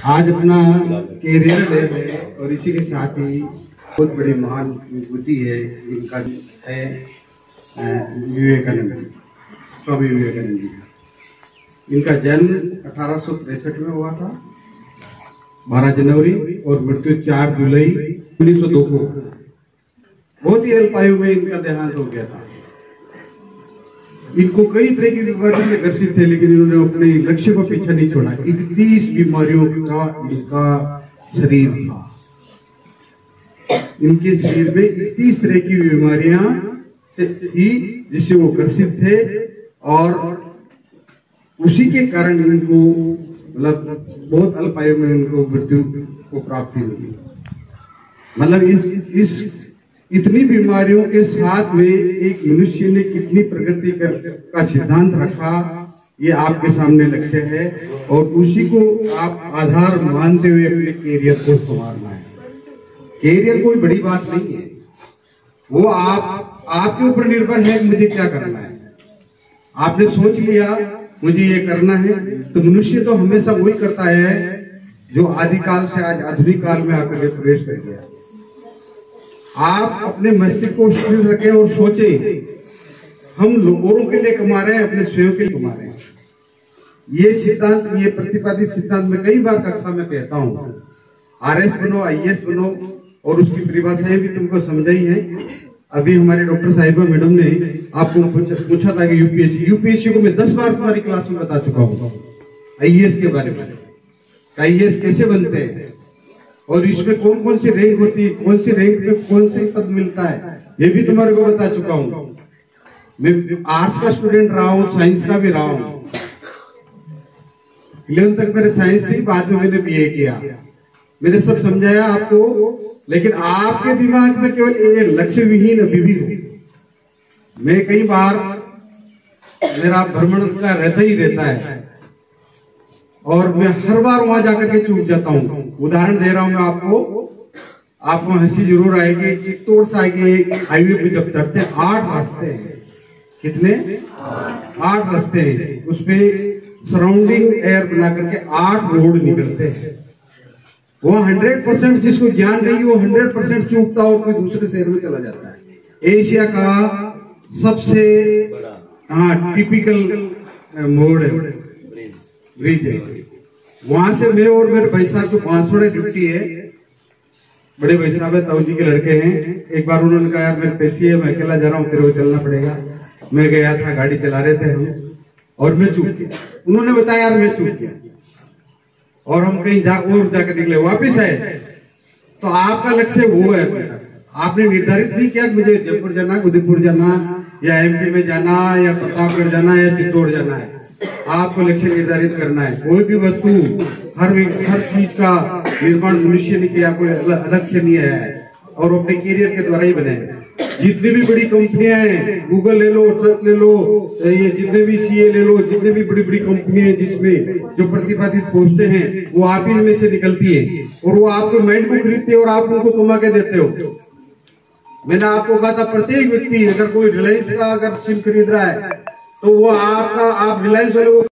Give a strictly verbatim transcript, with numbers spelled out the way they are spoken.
आज अपना career day है और इसी के साथ ही बहुत बड़ी महान विभूति है इनका है विवेकानंद, स्वामी विवेकानंद जी का। इनका जन्म अठारह सौ तिरसठ में हुआ था बारह जनवरी और मृत्यु चार जुलाई उन्नीस सौ दो को। बहुत ही अल्पायु में इनका देहांत हो गया था। इनको कई तरह की बीमारियों में ग्रसित थे, लेकिन इन्होंने अपने लक्ष्य को पीछा नहीं छोड़ा। इकतीस बीमारियों का इनका शरीर था। इनके शरीर में इकतीस तरह की बीमारियां थी जिससे वो ग्रसित थे और उसी के कारण इनको मतलब बहुत अल्पायु में इनको मृत्यु को प्राप्ति हुई। मतलब इस इस इतनी बीमारियों के साथ में एक मनुष्य ने कितनी प्रगति कर, का सिद्धांत रखा, ये आपके सामने लक्ष्य है और उसी को आप आधार मानते हुए अपने कैरियर को संवारना है। कैरियर कोई बड़ी बात नहीं है, वो आप आपके ऊपर निर्भर है मुझे क्या करना है। आपने सोच लिया मुझे ये करना है, तो मनुष्य तो हमेशा वही करता है जो आदिकाल से आज आधुनिक काल में आकर प्रवेश कर गया। आप अपने मस्तिष्क को स्थिर रखें और सोचें, हम लोगों के लिए कमा रहे हैं, अपने स्वयं के लिए कमा रहे हैं। ये सिद्धांत, ये प्रतिपादित सिद्धांत मैं कई बार कक्षा में कहता हूँ। आरएस बनो, आईएएस बनो और उसकी परिभाषाएं भी तुमको समझाई है। अभी हमारे डॉक्टर साहिबा मैडम ने आपको पूछा था कि यूपीएससी यूपीएससी को मैं दस बार तुम्हारी क्लास में बता चुका हूँ आईएएस के बारे में, आईएएस कैसे बनते हैं और इसमें कौन कौन सी रैंक होती है, कौन सी रैंक पे कौन से पद मिलता है, ये भी तुम्हारे को बता चुका हूँ। मैं आर्ट्स का स्टूडेंट रहा हूँ, साइंस का भी रहा हूँ। इलेवन तक मेरे साइंस थी, बाद में मैंने बीए किया। मैंने सब समझाया आपको, लेकिन आपके दिमाग में केवल ये लक्ष्य विहीन अभी भी हो। मैं कई बार मेरा भ्रमण का रहता ही रहता है और मैं हर बार वहां जाकर के चूक जाता हूँ। उदाहरण दे रहा हूं मैं आपको, आपको हंसी जरूर आएगी। एक तोड़ सा आएगी, हाईवे पे जब चढ़ते हैं आठ रास्ते हैं। कितने? आठ रास्ते हैं। उसपे सराउंडिंग एयर बना करके आठ रोड निकलते हैं। वो हंड्रेड परसेंट जिसको ज्ञान नहीं वो हंड्रेड परसेंट चूकता और कोई दूसरे शहर में चला जाता है। एशिया का सबसे हाँ टिपिकल मोड है, ब्रिज है। वहां से मैं और मेरे भाई साहब जो पांच सौ ड्यूटी है, बड़े भाई साहब है, ताऊ जी के लड़के हैं। एक बार उन्होंने कहा यार मेरे पैसे है, मैं अकेला जा रहा हूँ, तेरे को चलना पड़ेगा। मैं गया था, गाड़ी चला रहे थे हम और मैं चूक गया। उन्होंने बताया यार मैं चूक गया और हम कहीं जा और जाकर निकले, वापिस आए। तो आपका लक्ष्य वो है, आपने निर्धारित नहीं किया मुझे जयपुर जाना, उदयपुर जाना या एमपी में जाना या प्रतापगढ़ जाना या चित्तौड़ जाना है। आपको लक्ष्य निर्धारित करना है। कोई भी वस्तु, हर हर चीज का निर्माण मनुष्य ने किया, कोई अलग से नहीं है और अपने कैरियर के द्वारा ही बनाए। जितनी भी बड़ी कंपनियां हैं, गूगल ले लो, सर्च ले लो, ये जितने भी सीए ले लो, जितने भी बड़ी बड़ी कंपनी है जिसमें जो प्रतिपादित पोस्टें हैं वो आप ही में से निकलती है और वो आपके माइंड को खरीदते हैं और आप उनको कमा के देते हो। मैंने आपको कहा था प्रत्येक व्यक्ति, अगर कोई रिलायंस का अगर सिम खरीद रहा है तो वो आपका आप रिलायंस वाले को